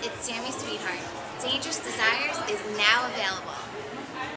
it's Sammy Sweetheart. Dangerous Desires is now available.